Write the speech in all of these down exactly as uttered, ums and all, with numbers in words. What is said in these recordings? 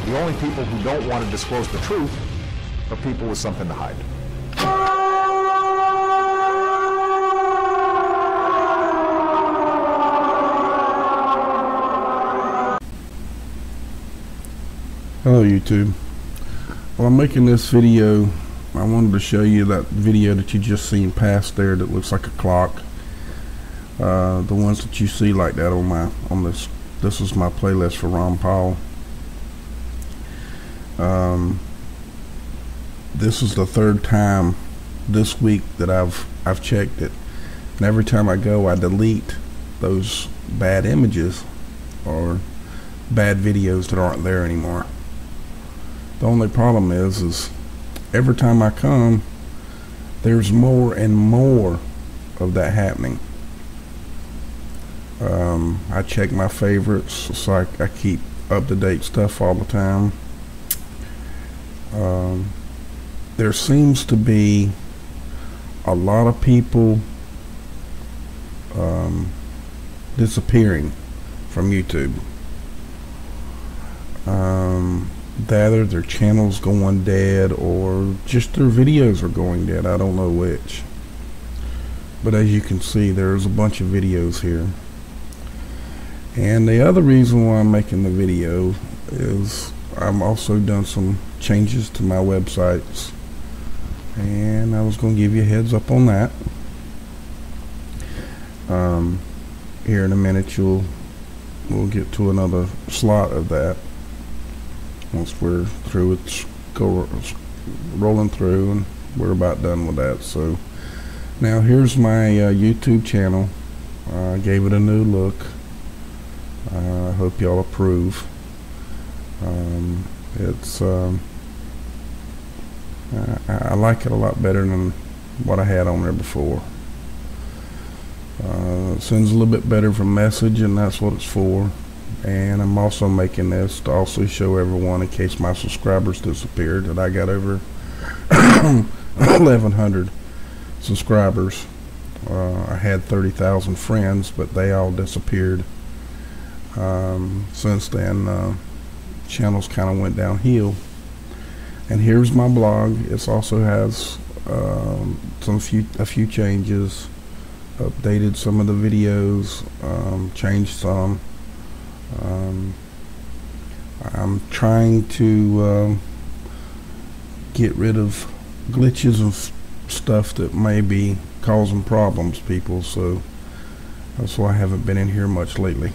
The only people who don't want to disclose the truth are people with something to hide. Hello YouTube. Well, I'm making this video. I wanted to show you that video that you just seen past there that looks like a clock. Uh, the ones that you see like that on my on this this is my playlist for Ron Paul. Um, this is the third time this week that I've I've checked it, and every time I go I delete those bad images or bad videos that aren't there anymore. The only problem is is every time I come, there's more and more of that happening. Um, I check my favorites, so I, I keep up-to-date stuff all the time. Um, there seems to be a lot of people um, disappearing from YouTube. Um, either their channel's going dead or just their videos are going dead. I don't know which. But as you can see, there's a bunch of videos here. And the other reason why I'm making the video is I'm also done some changes to my websites, and I was going to give you a heads up on that. Um, here in a minute you'll we'll get to another slot of that once we're through with go rolling through, and we're about done with that. So now here's my uh, YouTube channel. I uh, gave it a new look. I uh, hope y'all approve. Um, it's um, I, I like it a lot better than what I had on there before. Uh, it sends a little bit better from message, and that's what it's for. And I'm also making this to also show everyone, in case my subscribers disappeared, that I got over eleven hundred subscribers. Uh, I had thirty thousand friends, but they all disappeared. Um, since then, uh, channels kind of went downhill. And here's my blog. It also has um, some few a few changes. Updated some of the videos, um, changed some. Um, I'm trying to uh, get rid of glitches and stuff that may be causing problems, people. So that's why I haven't been in here much lately.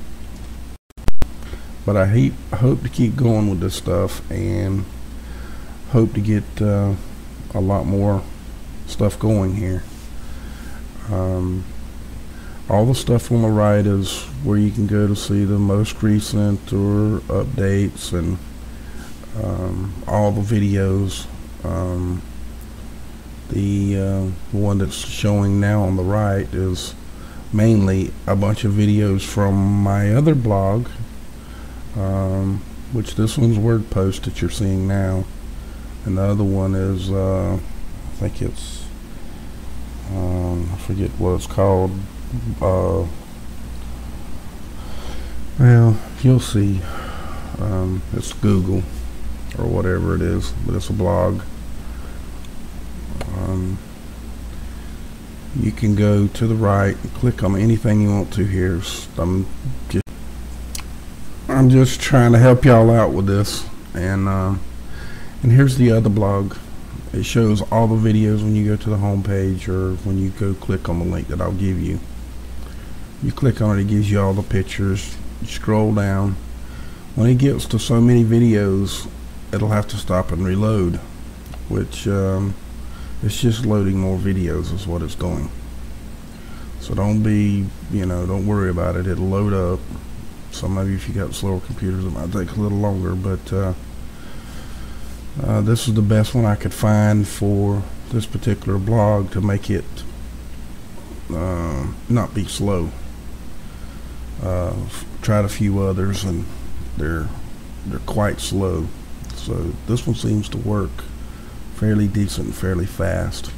But I hate, hope to keep going with this stuff, and hope to get uh, a lot more stuff going here. Um, all the stuff on the right is where you can go to see the most recent or updates, and um, all the videos. Um, the uh, one that's showing now on the right is mainly a bunch of videos from my other blog, um, which this one's WordPost that you're seeing now, and the other one is uh, I think it's um, I forget what it's called. Uh, well, you'll see. Um, it's Google or whatever it is, but it's a blog. Um, you can go to the right and click on anything you want to here. I'm just I'm just trying to help y'all out with this, and uh, and here's the other blog. It shows all the videos when you go to the home page, or when you go click on the link that I'll give you. You click on it, it gives you all the pictures. You scroll down. When it gets to so many videos, it'll have to stop and reload, which um, it's just loading more videos is what it's doing. So don't be, you know, don't worry about it. It'll load up. Some of you, if you got slower computers, it might take a little longer, but uh, uh, this is the best one I could find for this particular blog to make it uh, not be slow. Uh, tried a few others, and they're they're quite slow. So this one seems to work fairly decent and fairly fast.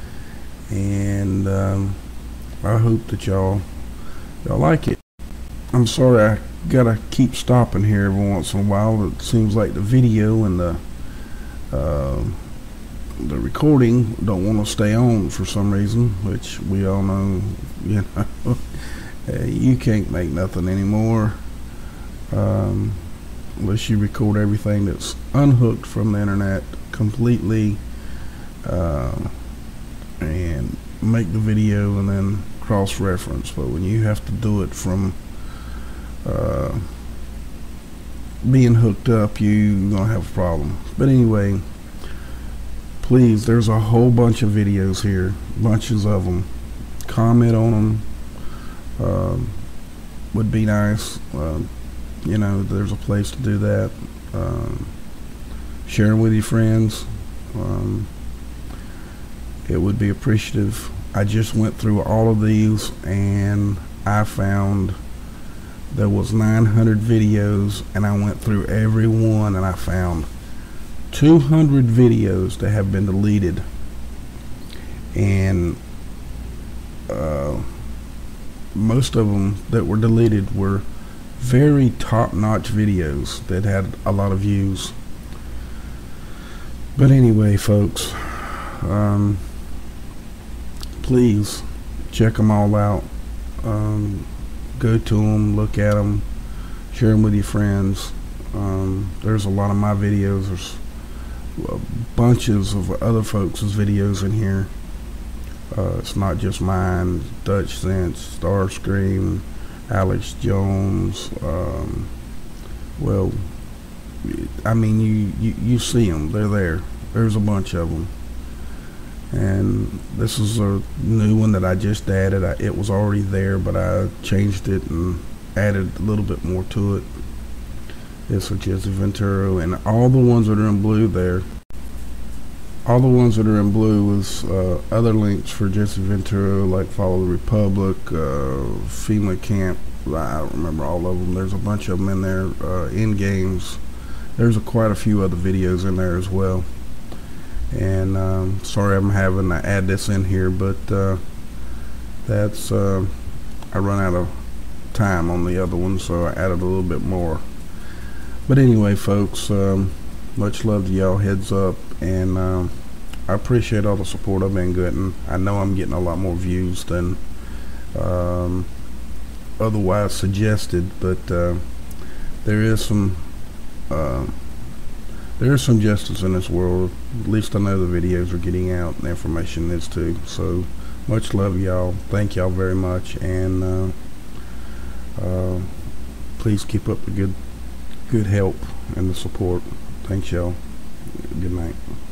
And um, I hope that y'all y'all like it. I'm sorry I gotta keep stopping here every once in a while. It seems like the video and the uh, the recording don't want to stay on for some reason, which we all know, you know, you can't make nothing anymore um, unless you record everything that's unhooked from the internet completely uh, and make the video and then cross-reference. But when you have to do it from uh, being hooked up, you're gonna have a problem. But anyway, please, there's a whole bunch of videos here, bunches of them. Comment on them. Um, would be nice. Uh, you know, there's a place to do that. Um, share them with your friends. Um, it would be appreciative. I just went through all of these and I found there was nine hundred videos, and I went through every one and I found two hundred videos that have been deleted, and uh, most of them that were deleted were very top-notch videos that had a lot of views. But anyway, folks, um, please check them all out. Um, go to them, look at them, share them with your friends. Um, there's a lot of my videos. There's bunches of other folks' videos in here. Uh, it's not just mine. Dutch Sense, Starscream, Alex Jones. Um, well, I mean, you, you you see them. They're there. There's a bunch of them. And this is a new one that I just added. I, it was already there, but I changed it and added a little bit more to it. This is Jesse Ventura, and all the ones that are in blue there, all the ones that are in blue is uh, other links for Jesse Ventura, like Follow the Republic, uh, FEMA Camp. I don't remember all of them. There's a bunch of them in there. Uh, in games. There's a, quite a few other videos in there as well. And um, sorry I'm having to add this in here, but uh, that's uh, I run out of time on the other one, so I added a little bit more. But anyway, folks, um, much love to y'all. Heads up, and um, I appreciate all the support I've been getting. I know I'm getting a lot more views than um, otherwise suggested, but uh, there is some uh, there is some justice in this world. At least I know the videos are getting out and the information is too. So much love, y'all. Thank y'all very much, and uh, uh, please keep up the good good help and the support. Thanks, y'all. Good night.